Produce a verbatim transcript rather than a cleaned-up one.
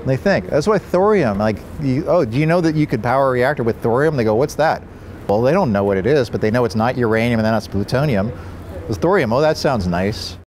They think. That's why thorium, like, you, oh, do you know that you could power a reactor with thorium? They go, what's that? Well, they don't know what it is, but they know it's not uranium and then it's plutonium. With thorium, oh, that sounds nice.